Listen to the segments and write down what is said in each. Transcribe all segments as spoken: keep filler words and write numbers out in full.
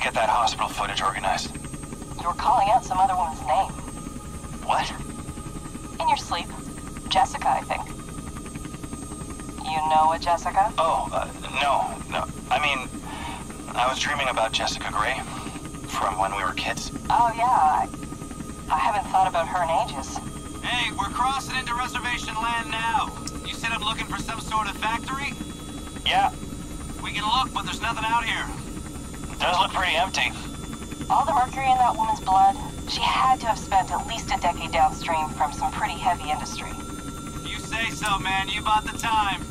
get that hospital footage organized. You were calling out some other woman's name. What? In your sleep. Jessica, I think. You know a Jessica? Oh, uh, no, no. I mean, I was dreaming about Jessica Gray from when we were kids. Oh, yeah. I, I haven't thought about her in ages. Hey, we're crossing into reservation land now. You said I'm looking for some sort of factory? Yeah, We can look, but there's nothing out here. it does look pretty empty. All the mercury in that woman's blood, she had to have spent at least a decade downstream from some pretty heavy industry. If you say so, man, you bought the time.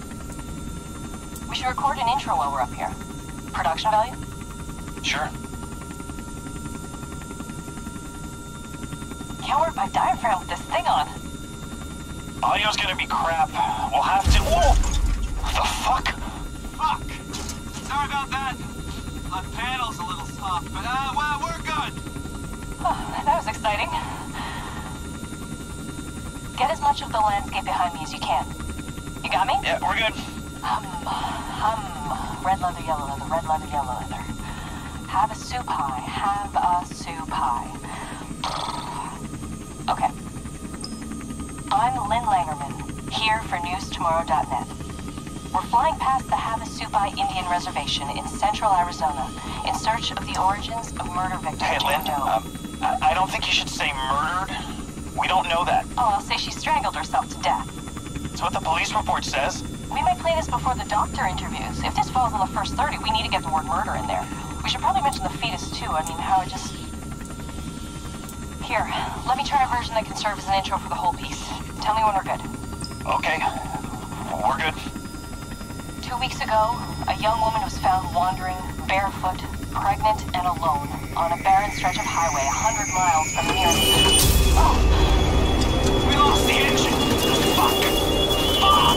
We should record an intro while we're up here. Production value? Sure. Can't work my diaphragm with this thing on. Audio's gonna be crap. We'll have to... Whoa! What the fuck? Fuck! Sorry about that. My panel's a little soft, but uh, well, we're good. Oh, that was exciting. Get as much of the landscape behind me as you can. You got me? Yeah, we're good. Hum, hum. Red leather, yellow leather, red leather, yellow leather. Have a soup pie, have a soup pie. Okay. I'm Lynn Langerman, here for news tomorrow dot net. We're flying past the Havasupai Indian Reservation in central Arizona in search of the origins of murder victim Hey, Lynn, Jane Doe. um, I, I don't think you should say murdered. We don't know that. Oh, I'll say she strangled herself to death. It's what the police report says. We might play this before the doctor interviews. If this falls on the first thirty, we need to get the word murder in there. We should probably mention the fetus, too. I mean, how it just... Here, let me try a version that can serve as an intro for the whole piece. Tell me when we're good. Okay, we're good. Two weeks ago, a young woman was found wandering, barefoot, pregnant, and alone on a barren stretch of highway a hundred miles from the nearest... Oh! We lost the engine! Fuck! Fuck!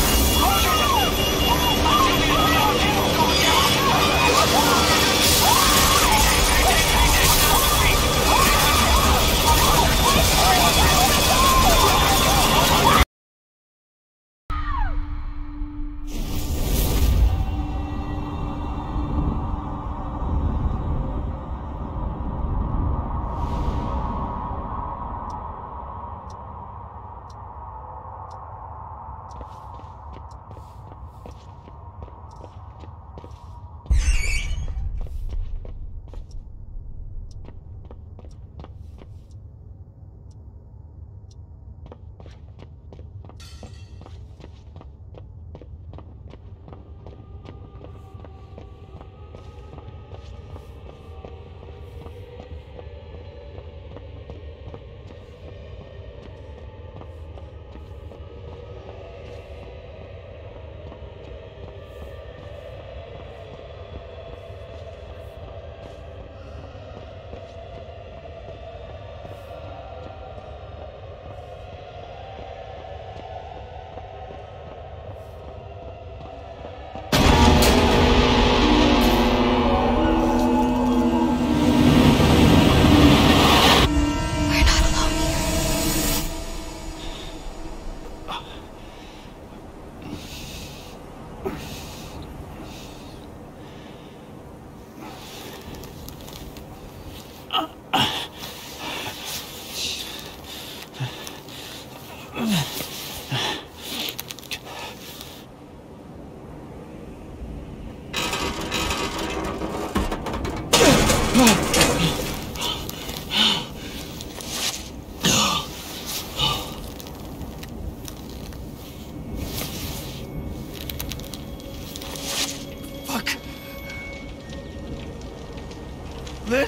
Lynn?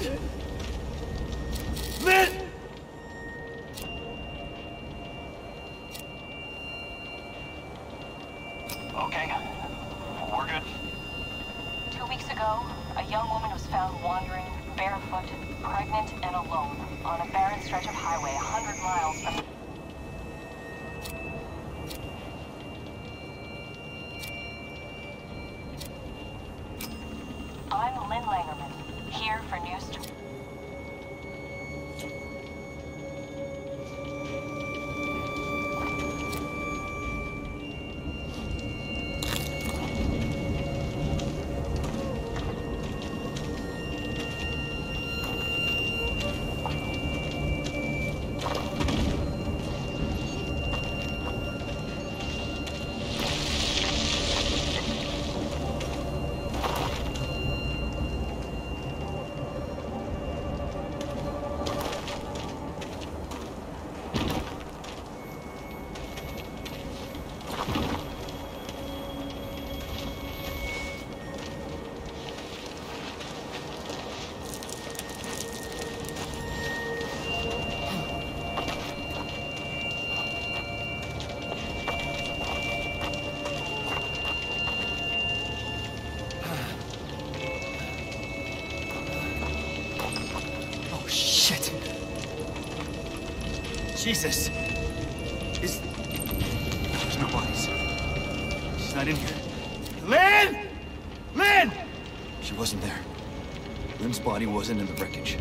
Lynn! Okay, we're good. Two weeks ago, a young woman was found wandering, barefoot, pregnant, and alone on a barren stretch of highway a hundred miles from... I'm Lynn Langerman, here for news to... Jesus. Is... There's no bodies. She's not in here. Lynn! Lynn! She wasn't there. Lynn's body wasn't in the wreckage.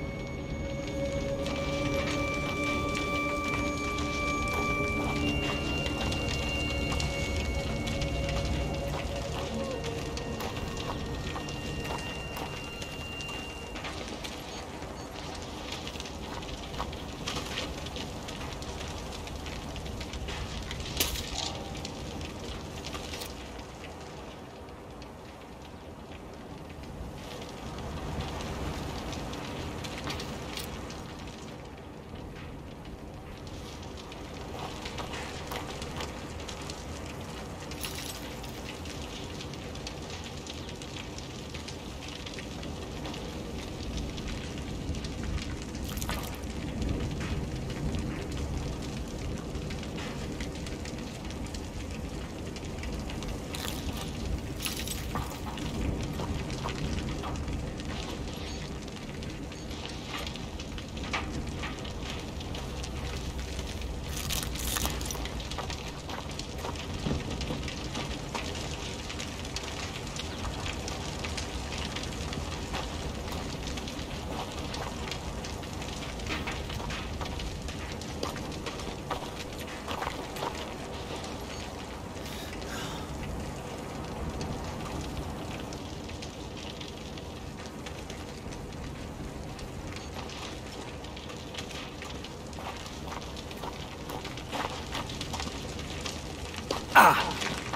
Ah!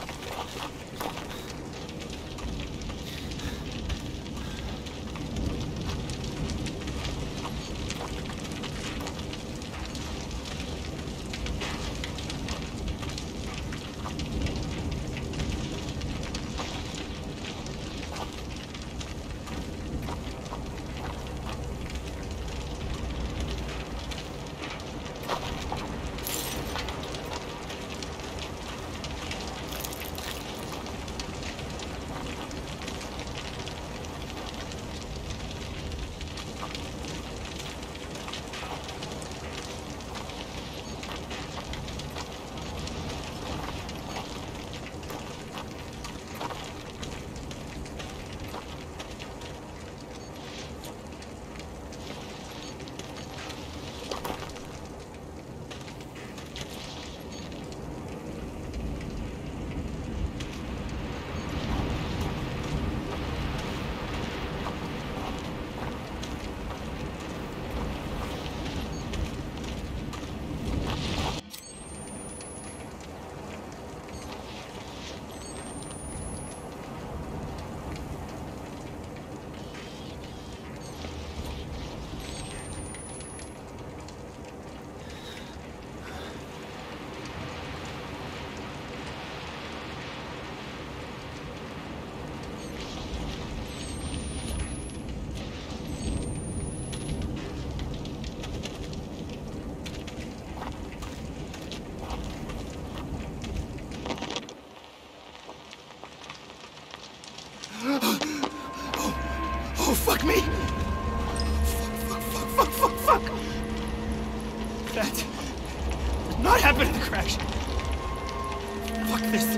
Oh, fuck me! Fuck, fuck, fuck, fuck, fuck, fuck! That did not happen in the crash. Fuck this.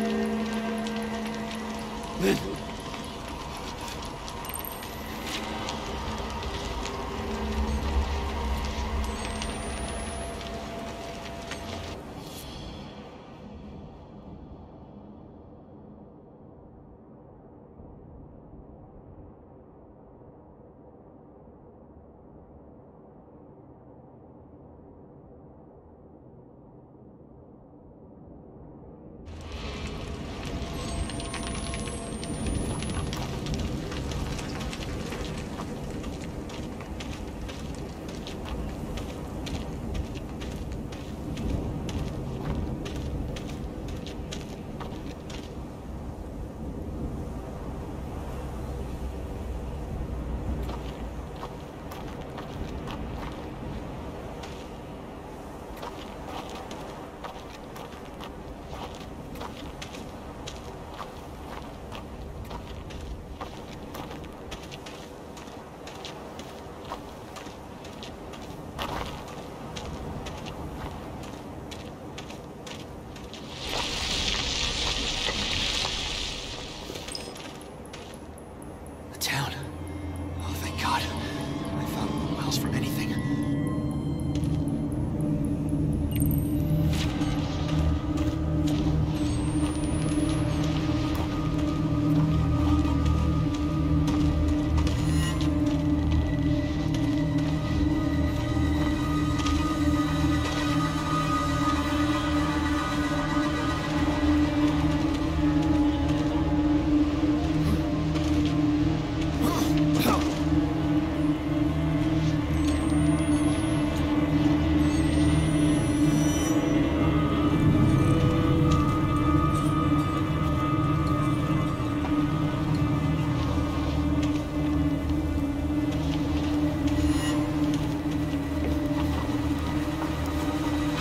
Lynn.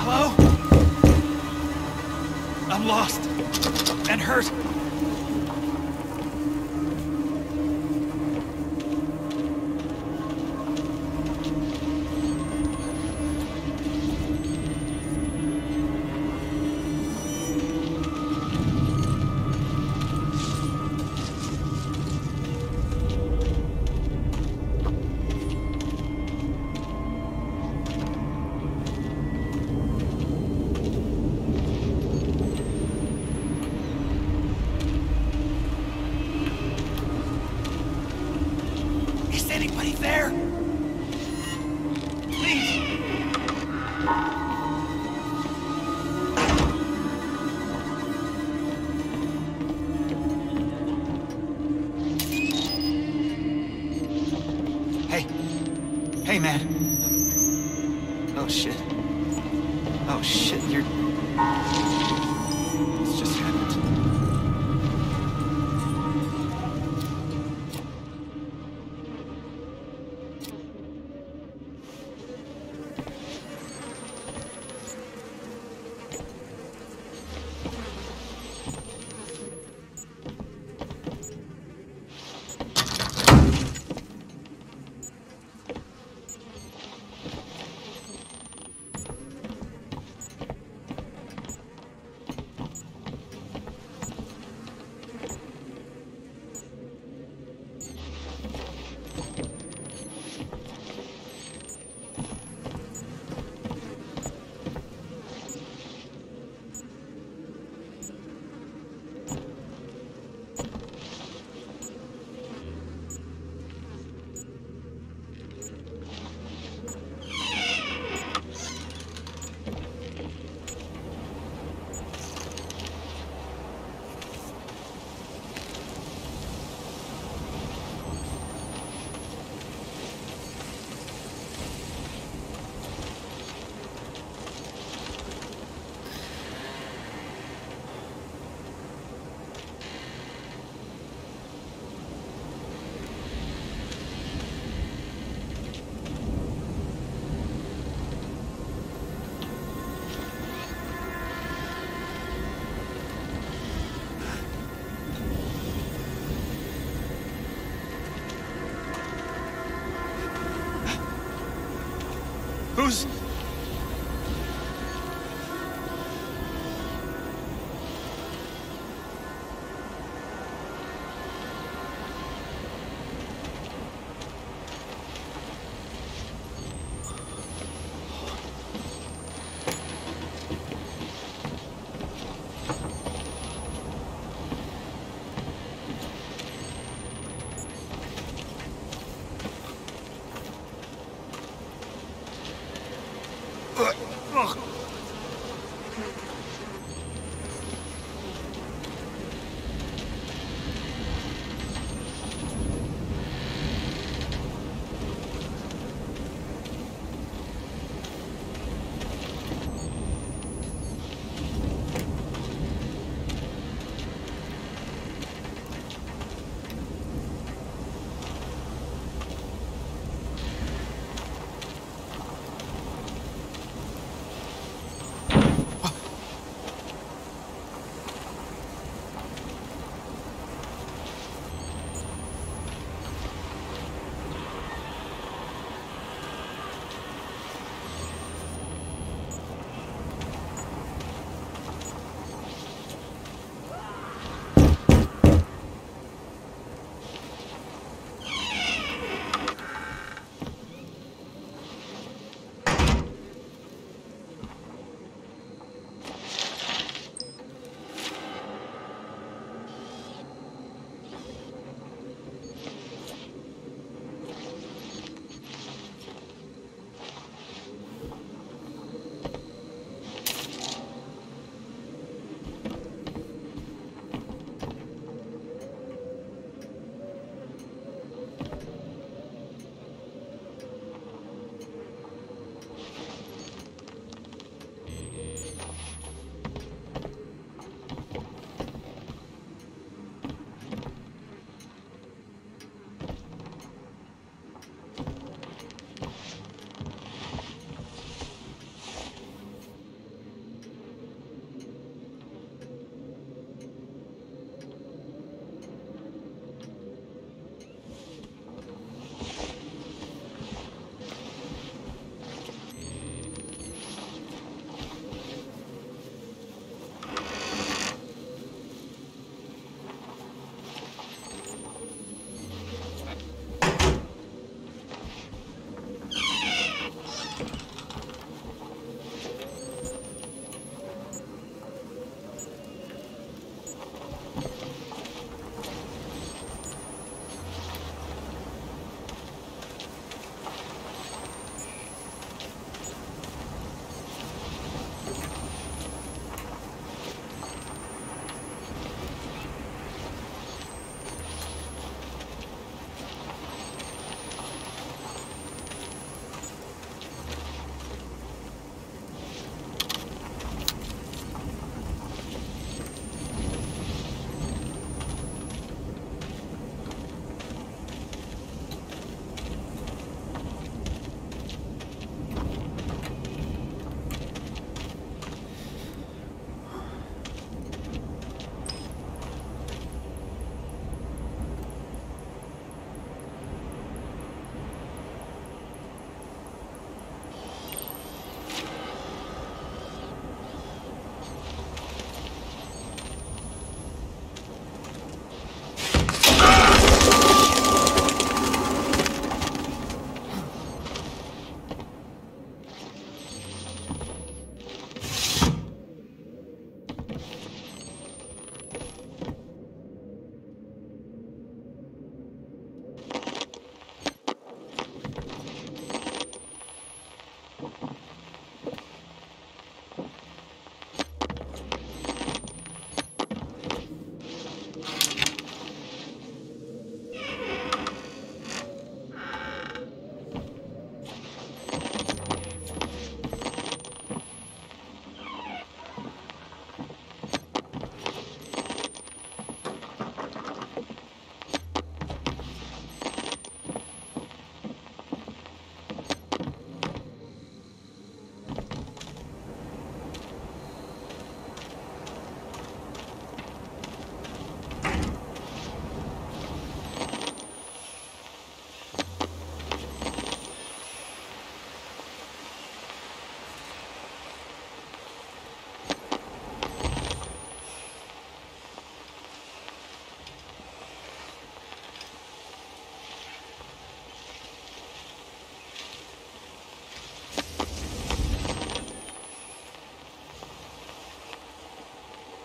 Hello? I'm lost and hurt. Anybody there? Please! Hey. Hey, man. Oh, shit. Oh, shit, you're... It's just happened. Who's...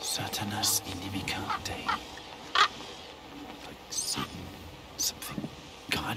Satanas indibicante. Like Satan, something. God?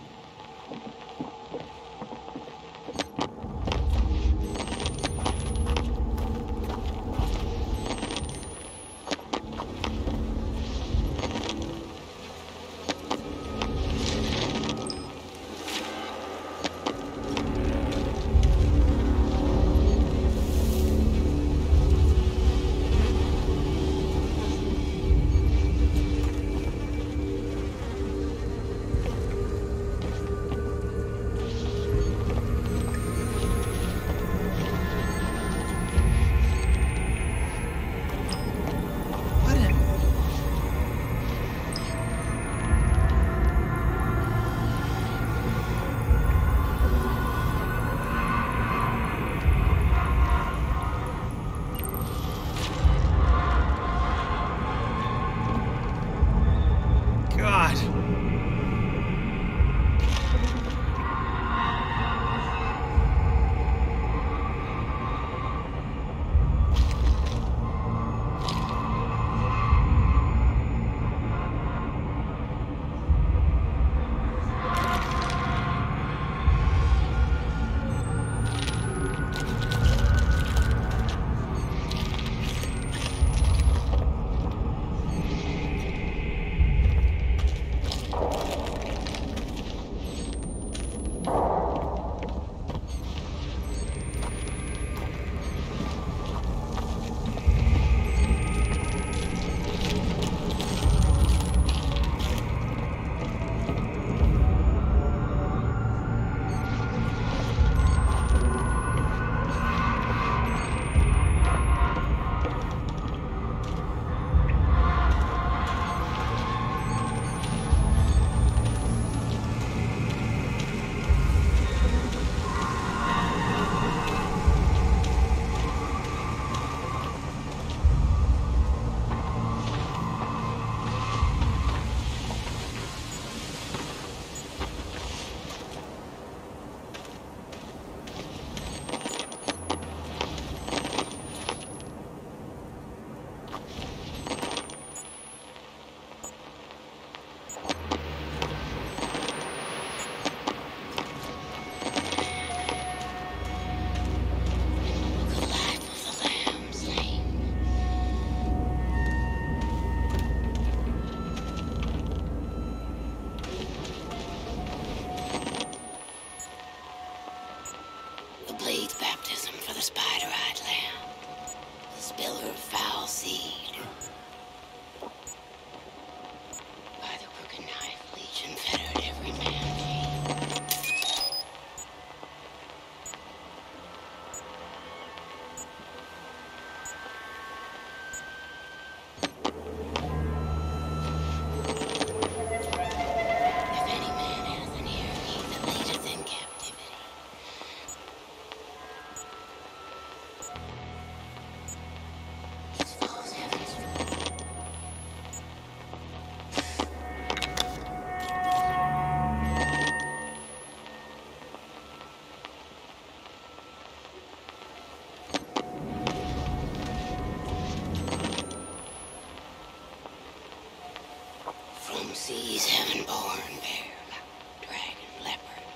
Seas heaven-born, bear, dragon, leopard.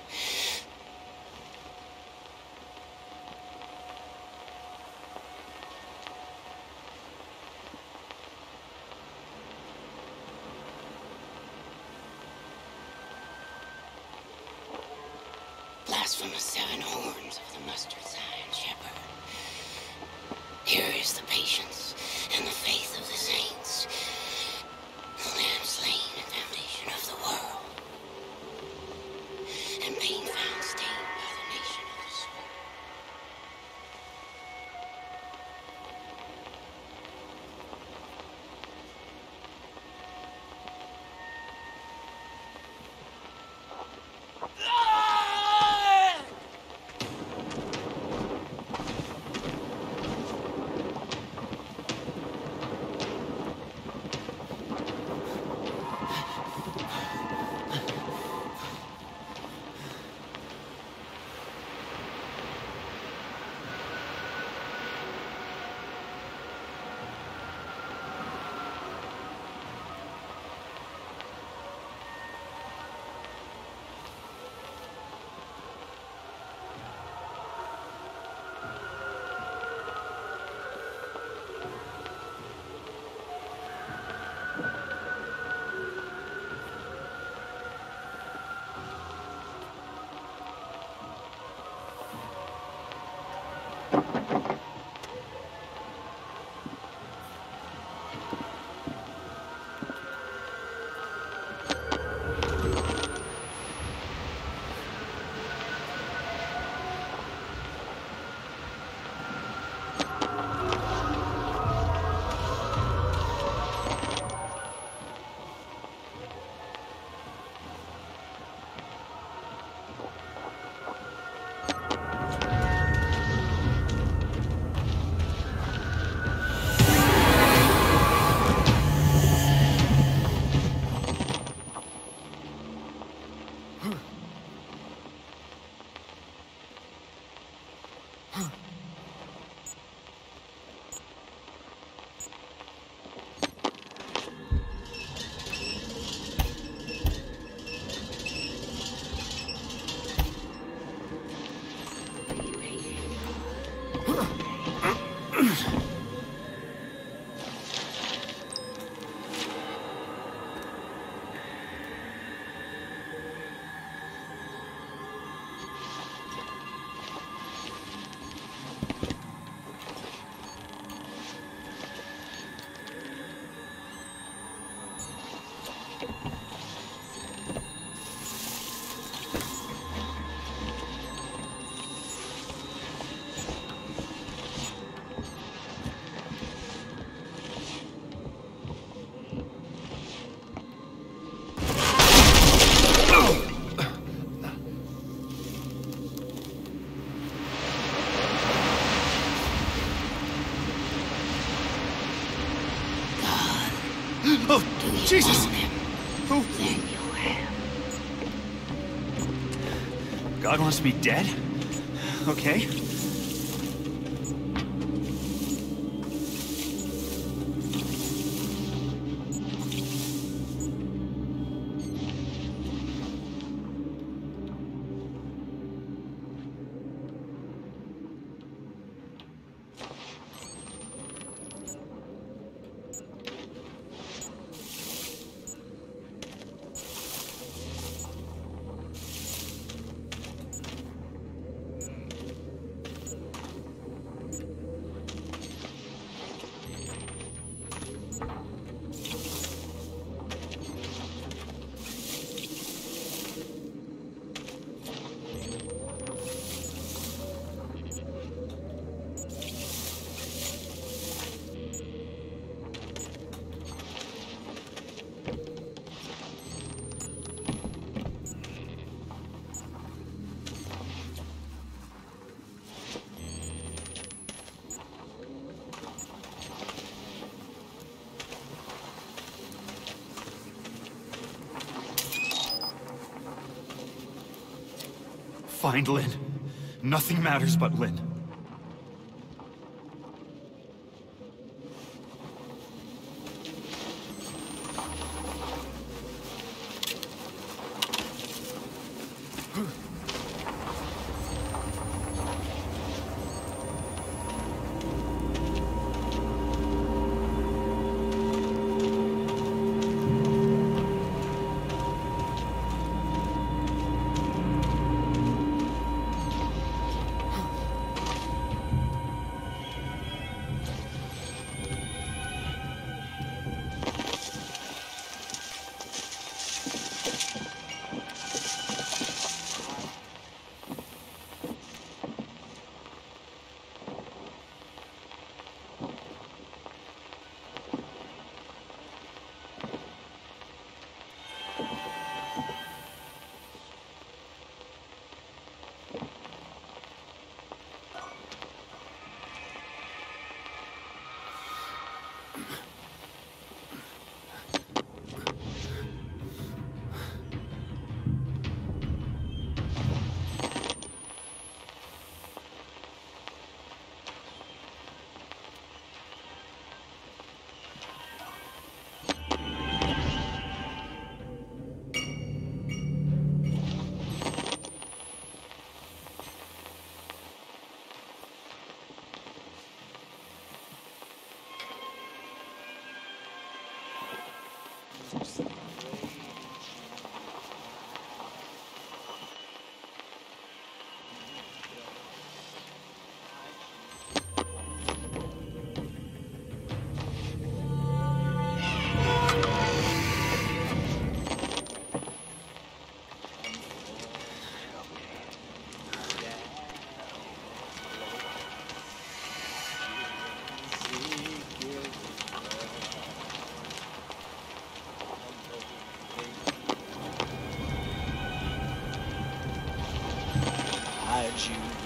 Blasphemous seven horns of the mustard sign shepherd. Here is the patience and the faith of the saints. The lamb slain at foundation of the world, and pain found stained by the nation of the sword. Oh, Jesus! Who? Then you have. God wants me dead? Okay. Find Lynn. Nothing matters but Lynn. You